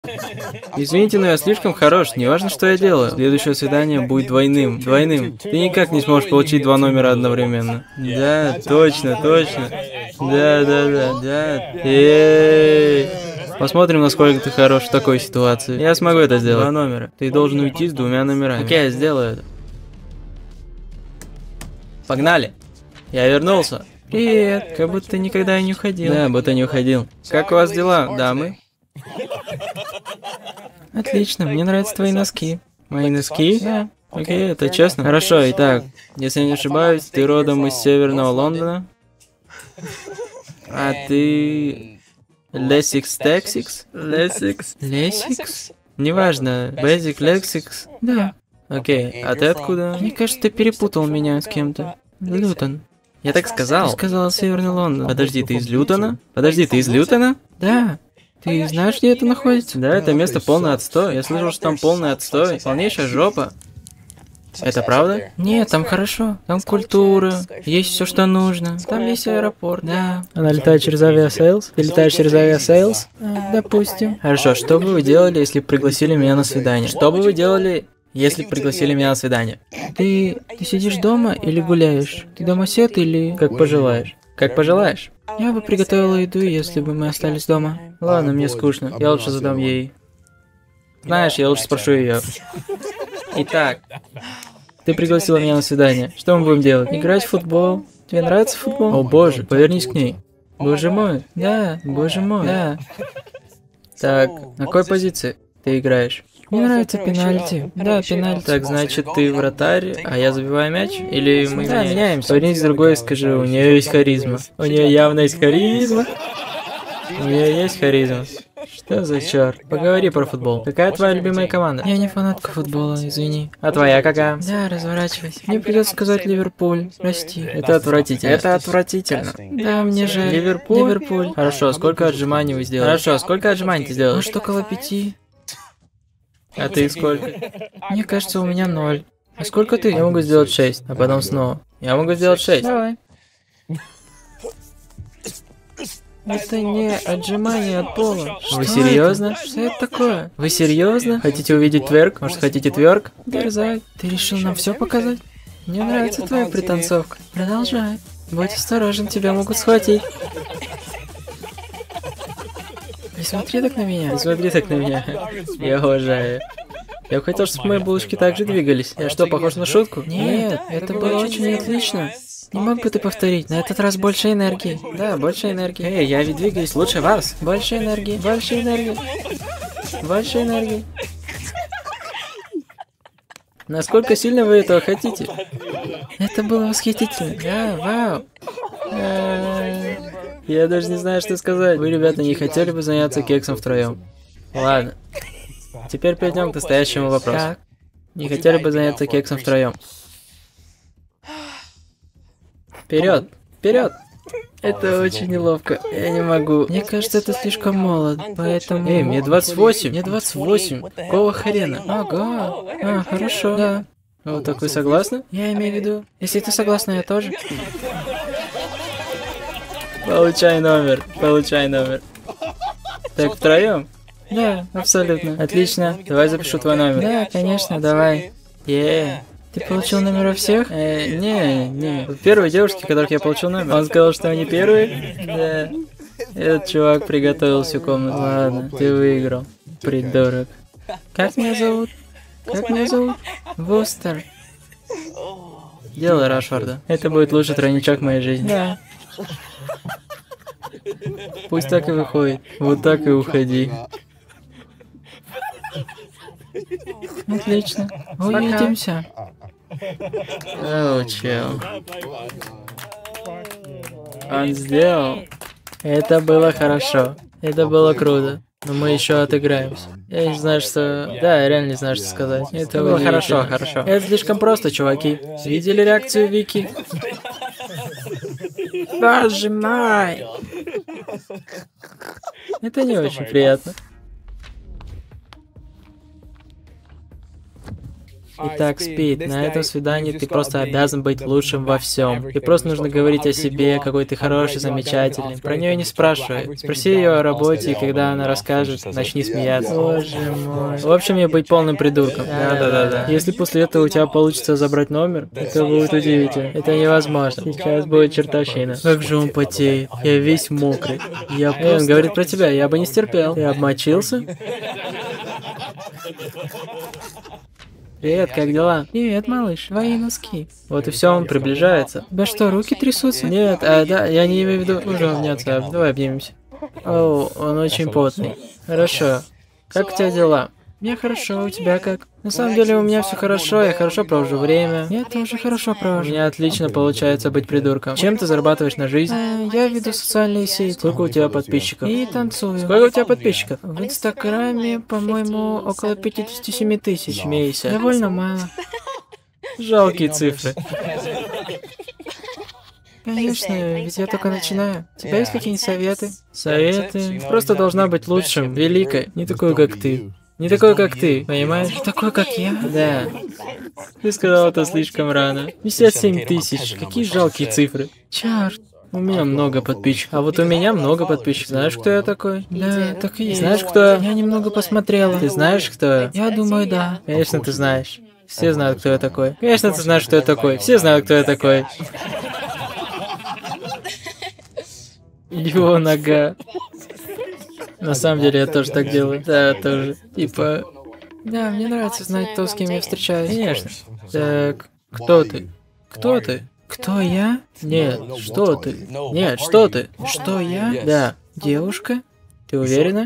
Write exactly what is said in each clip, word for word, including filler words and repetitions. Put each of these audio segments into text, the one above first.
Извините, но я слишком хорош. Неважно, что я делаю. Следующее свидание будет двойным. Двойным. Ты никак не сможешь получить два номера одновременно. Да, точно, точно. Да, да, да, да. Эй. Посмотрим, насколько ты хорош в такой ситуации. Я смогу это сделать. Два номера. Ты должен уйти с двумя номерами. Окей, я сделаю это. Погнали. Я вернулся. Привет. Как будто ты никогда и не уходил. Да, будто не уходил. Как у вас дела, дамы? Отлично, мне нравятся твои носки. Мои носки? Да. Окей, это честно. Хорошо, итак, если я не ошибаюсь, ты родом из Северного Лондона? А ты... Лесикс Тексикс? Лесикс? Лесикс? Неважно, Basic Лексикс? Да. Окей, а ты откуда? Мне кажется, ты перепутал меня с кем-то. Лютон. Я так сказал? Ты сказал Северный Лондон. Подожди, ты из Лютона? Подожди, ты из Лютона? Да. Ты знаешь, где это находится? Да, это место полный отстой. Я слышал, что там полный отстой. Полнейшая жопа. Это правда? Нет, там хорошо. Там культура, есть все, что нужно. Там есть аэропорт. Да. Она летает через авиасейлс? Ты летаешь через авиасейлс? А, допустим. Хорошо, что бы вы делали, если бы пригласили меня на свидание? Что бы вы делали, если бы пригласили меня на свидание? Ты... ты сидишь дома или гуляешь? Ты домосед или... Как пожелаешь. Как пожелаешь. Я бы приготовила еду, если бы мы остались дома. Ладно, мне скучно. Я лучше задам ей. Знаешь, я лучше спрошу ее. Итак, ты пригласила меня на свидание. Что мы будем делать? Играть в футбол? Тебе нравится футбол? О боже, повернись к ней. Боже мой. Да, боже мой. Да. Так, на какой позиции ты играешь? Мне нравится пенальти. Да, пенальти. Так, значит, ты вратарь, а я забиваю мяч? Или мы да, меняемся? Повернись к другой и скажи, у нее есть харизма. У нее явно есть харизма. У нее есть харизма. Что за черт? Поговори про футбол. Какая твоя любимая команда? Я не фанатка футбола, извини. А твоя какая? Да, разворачивайся. Мне придется сказать Ливерпуль. Прости. Это отвратительно. Это отвратительно. Да, мне же. Ливерпуль? Ливерпуль. Хорошо, сколько отжиманий вы сделали? Хорошо, сколько отжиманий ты сделал? Может, около пяти. А ты сколько? Мне кажется, у меня ноль. А сколько ты? Я могу сделать шесть, а потом снова. Я могу сделать шесть. Давай. Это не отжимание от пола. Что Вы серьезно? Это? Что это такое? Вы серьезно? Хотите увидеть тверк? Может, хотите тверк? Дерзай. Ты решил нам все показать? Мне нравится твоя пританцовка. Продолжай. Будь осторожен, тебя могут схватить. Не смотри так на меня. Не смотри так на меня. Я уважаю. Я бы хотел, чтобы мои булочки также двигались. Я что, похож на шутку? Нет, это было очень отлично. Не мог бы ты повторить? На этот раз больше энергии. Да, больше энергии. Эй, я ведь двигаюсь лучше вас. Больше энергии, больше энергии. Больше энергии. Насколько сильно вы этого хотите? Это было восхитительно. Да, вау. Я даже не знаю, что сказать. Вы, ребята, не хотели бы заняться кексом втроем? Ладно. Теперь перейдем к настоящему вопросу. Так. Не хотели бы заняться кексом втроем? Вперед! Вперед! Это очень неловко. Я не могу. Мне кажется, это слишком молод, поэтому... Эй, мне двадцать восемь. Мне двадцать восемь. Какого хрена? Ага. А, хорошо. Да. Вот так вы согласны? Я имею в виду... Если ты согласна, я тоже. Получай номер. Получай номер. Так, втроем? Да, абсолютно. Отлично. Давай запишу твой номер. Да, конечно, давай. Е. Ты получил номера всех? Э, не, не. Первой девушки, которых я получил номер. Он сказал, что они первые? Да. Этот чувак приготовил всю комнату. Ладно, ты выиграл. Придурок. Как меня зовут? Как меня зовут? Вустер. Дело Рашфорда. Это будет лучший тройничок в моей жизни. Да. Пусть так и выходит. Вот так и уходи. Отлично. Увидимся. Оу, чел. Он сделал. Это было хорошо. Это было круто. Но мы еще отыграемся. Я не знаю, что... Да, я реально не знаю, что сказать. Это было хорошо, хорошо. Это слишком просто, чуваки. Видели реакцию Вики? Боже мой! Это не очень приятно. Итак, Спид, на этом свидании ты просто обязан быть лучшим во всем. И просто нужно говорить о себе, какой ты хороший, замечательный. Про нее не спрашивай. Спроси ее о работе, и когда она расскажет, начни смеяться. Боже мой. В общем, мне быть полным придурком. Да-да-да. Если после этого у тебя получится забрать номер, это будет удивительно. Это невозможно. Сейчас будет чертовщина. Как же он потеет. Я весь мокрый. Я просто... Эй, он говорит про тебя, я бы не стерпел. Ты обмочился? Привет, как дела? Привет, малыш. Твои носки. Вот и все, он приближается. Да что, руки трясутся? Нет, а, да, я не имею в виду уже обняться. Давай обнимемся. О, он очень потный. Хорошо. Как у тебя дела? Мне хорошо, у тебя как? На самом деле у меня все хорошо, я хорошо провожу время. Я тоже хорошо провожу. У меня отлично получается быть придурком. Чем ты зарабатываешь на жизнь? А, я веду социальные сети. Сколько у тебя подписчиков? И танцую. Сколько у тебя подписчиков? В Инстаграме, по-моему, около пятьдесят семь тысяч. Смейся. Довольно мало. Жалкие цифры. Конечно, ведь я только начинаю. У тебя есть какие-нибудь советы? Советы? Просто должна быть лучшим, великой, не такой, как ты. Не такой, как ты, понимаешь? Не такой, как я? Да. Ты сказал это слишком рано. пятьдесят семь тысяч. Какие жалкие цифры. Черт. У меня много подписчиков. А вот у меня много подписчиков. Знаешь, кто я такой? Да, так и есть. Знаешь, кто я? Я немного посмотрела. Ты знаешь, кто я? Я думаю, да. Конечно, ты знаешь. Все знают, кто я такой. Конечно, ты знаешь, кто я такой. Все знают, кто я такой. Его нога. На самом деле я тоже так делаю. Да, тоже. Типа... Да, мне нравится знать то, с кем я встречаюсь. Конечно. Так, кто ты? Кто ты? Кто я? Нет, что ты? Нет, что ты? Что я? Да. Девушка? Ты уверена?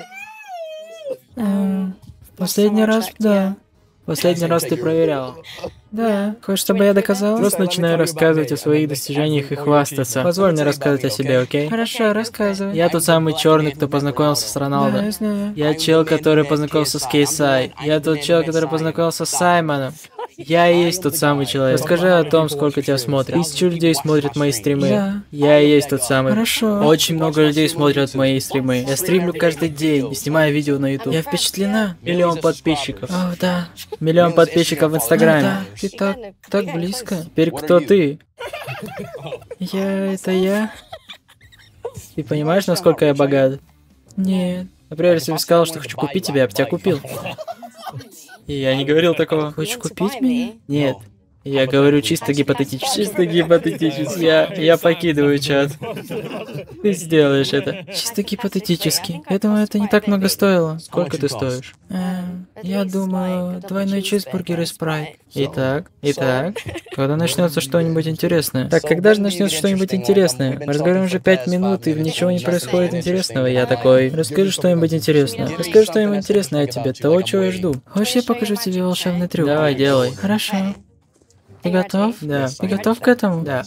Эм, в последний раз, да. Последний раз ты проверяла. Да. Хочешь, чтобы я доказала? Просто начинаю рассказывать о своих достижениях и хвастаться. Позволь мне рассказывать о себе, окей? Хорошо, рассказывай. Я тот самый черный, кто познакомился с Роналдо. Да, я знаю. Я чел, который познакомился с Кейсай. Я тот чел, который познакомился с Саймоном. Я и есть тот самый человек. Расскажи о том, сколько тебя смотрят. Тысячу людей смотрят мои стримы. Да. Я и есть тот самый. Хорошо. Очень много людей смотрят мои стримы. Я стримлю каждый день и снимаю видео на YouTube. Я впечатлена. Миллион подписчиков. О, да. Миллион подписчиков в Инстаграме. Да, да. Ты так, так близко. Теперь кто ты? Я, это я. Ты понимаешь, насколько я богат? Нет. Например, если бы сказал, что хочу купить тебя, я бы тебя купил. И я не говорил такого. Хочешь купить меня? Нет. Я говорю чисто гипотетически. Чисто гипотетически. Я, я покидываю чат. Ты сделаешь это. Чисто гипотетически. Я думаю, это не так много стоило. Сколько ты стоишь? Эм, я думаю, двойной чизбургер и спрайт. Итак, итак, когда начнется что-нибудь интересное? Так, когда же начнется что-нибудь интересное? Мы разговариваем уже пять минут, и ничего не происходит интересного. Я такой, расскажи что-нибудь интересное. Расскажи что-нибудь интересное о тебе, того, чего я жду. Хочешь, я покажу тебе волшебный трюк? Давай, делай. Хорошо. Ты готов? Да. Ты готов к этому? Да.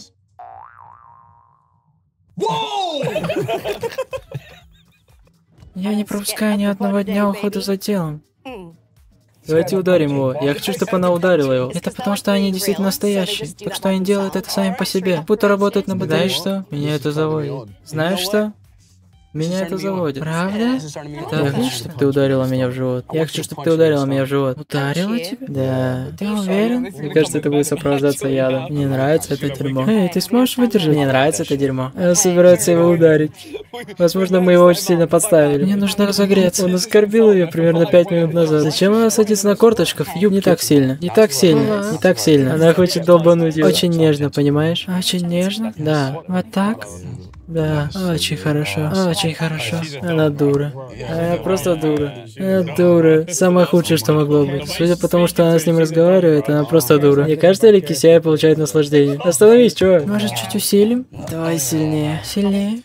Я не пропускаю ни одного дня ухода за телом. Давайте ударим его. Я хочу, чтобы она ударила его. Это потому, что они действительно настоящие. Так что они делают это сами по себе. Будто работают на батарее. Знаешь что? Меня это заводит. Знаешь что? Меня это заводит. Правда? Да, я хочу, чтобы ты ударила меня в живот. Я хочу, чтобы ты ударила меня в живот. Ударила тебя? Да. Ты уверен? Мне кажется, это будет сопровождаться ядом. Мне нравится это дерьмо. Эй, ты сможешь выдержать? Мне нравится это дерьмо. Я собираюсь его ударить. Возможно, мы его очень сильно подставили. Мне нужно разогреться. Он оскорбил ее примерно пять минут назад. Зачем она садится на корточках в юбке? Не так сильно. Не так сильно. Не так сильно. Она хочет долбануть его. Очень нежно, понимаешь? Очень нежно? Да. Вот так? Да, очень хорошо, очень хорошо. Она дура. Она просто дура. Она дура. Самое худшее, что могло быть. Судя по тому, что она с ним разговаривает, она просто дура. Мне кажется, или Кисяя получает наслаждение. Остановись, чувак. Может, чуть усилим? Давай сильнее. Сильнее.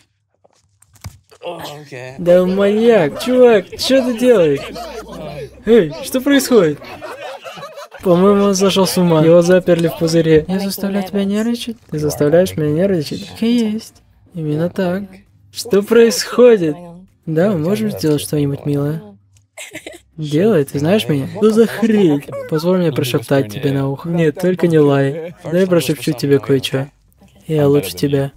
Да маньяк, чувак, что ты делаешь? Эй, что происходит? По-моему, он сошел с ума. Его заперли в пузыре. Я заставляю тебя нервничать? Ты заставляешь меня нервничать? Так и есть. Именно так. Что происходит? Да, мы можем сделать что-нибудь милое. Делай, ты знаешь меня? Что за хрень? Позволь мне прошептать тебе на ухо. Нет, только не лай. Дай прошепчу тебе кое-что. Я лучше тебя.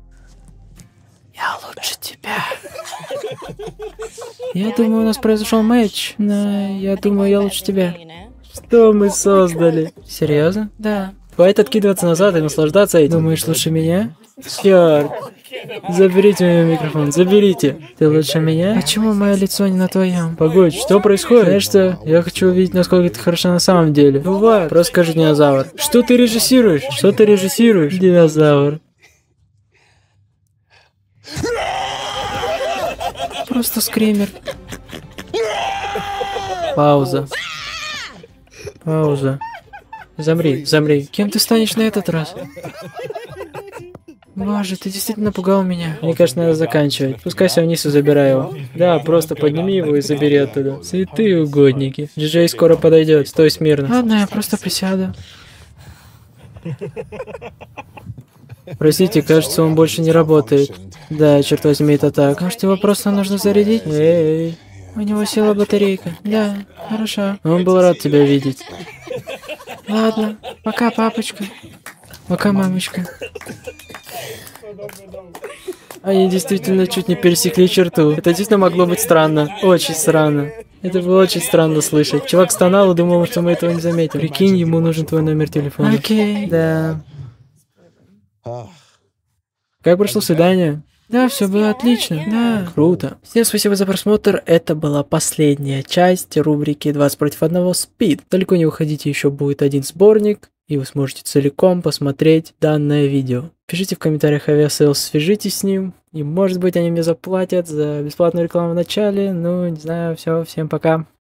Я лучше тебя. Я думаю, у нас произошел матч, но я думаю, я лучше тебя. Что мы создали? Серьезно? Да. Хватит откидываться назад и наслаждаться этим. Думаешь, лучше меня? Черт. Заберите мой микрофон, заберите. Ты лучше меня? Почему мое лицо не на твоем? Погодь, что происходит? Знаешь что? Я хочу увидеть, насколько ты хороша на самом деле. Бывает. Просто скажи динозавр. Что ты режиссируешь? Что ты режиссируешь? Динозавр. Просто скример. Пауза. Пауза. Замри, замри. Кем ты станешь на этот раз? Боже, ты действительно напугал меня. Мне кажется, надо заканчивать. Спускайся вниз и забирай его. Да, просто подними его и забери оттуда. Святые угодники. Джей скоро подойдет. Стой смирно. Ладно, я просто присяду. Простите, кажется, он больше не работает. Да, черт возьми, это так. Может, его просто нужно зарядить? Эй, у него села батарейка. Да, хорошо. Он был рад тебя видеть. Ладно, пока, папочка. Пока, мамочка. Они действительно чуть не пересекли черту. Это действительно могло быть странно. Очень странно. Это было очень странно слышать. Чувак стонал и думал, что мы этого не заметим. Прикинь, ему нужен твой номер телефона. Окей. Да. Как прошло свидание? Да, все было отлично. Да. Круто. Всем спасибо за просмотр. Это была последняя часть рубрики двадцать против одного Speed. Далеко не уходите, еще будет один сборник, и вы сможете целиком посмотреть данное видео. Пишите в комментариях авиасейлс, свяжитесь с ним, и может быть они мне заплатят за бесплатную рекламу в начале. Ну, не знаю, все, всем пока.